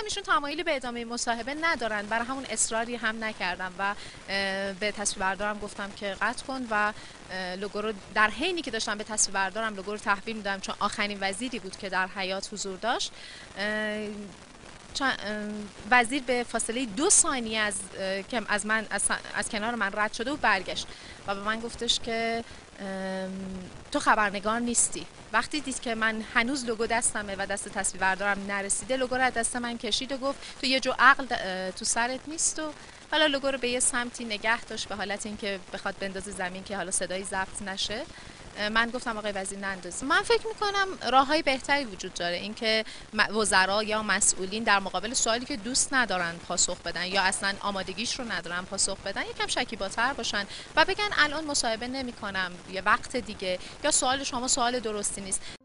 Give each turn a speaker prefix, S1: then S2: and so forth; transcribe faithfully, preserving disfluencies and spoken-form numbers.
S1: ایشون تمایلی به ادامه مصاحبه ندارن، برای همون اصراری هم نکردم و به تصویربردارم گفتم که قطع کن و لوگو رو در حینی که داشتم به تصویربردارم لوگو رو تحویل میدادم، چون آخرین وزیری بود که در حیات حضور داشت. وزیر به فاصله دو ثانیه از که از من از, از کنار من رد شده و برگشت و به من گفتش که تو خبرنگار نیستی. وقتی دید که من هنوز لوگو دستمه و دست تصویربردارم نرسیده، لوگو رو از دست من کشید و گفت تو یه جو عقل تو سرت نیست و حالا لوگو رو به یه سمتی نگه داشت به حالت اینکه بخواد بندازه زمین که حالا صدایی ضبط نشه. من گفتم آقای وزیر نندازید. من فکر میکنم راههای بهتری وجود داره، اینکه وزرا یا مسئولین در مقابل سوالی که دوست ندارن پاسخ بدن یا اصلا آمادگیش رو ندارن پاسخ بدن یکم شکیباتر باشن و بگن الان مصاحبه نمیکنم، یه وقت دیگه، یا سوال شما سوال درستی نیست.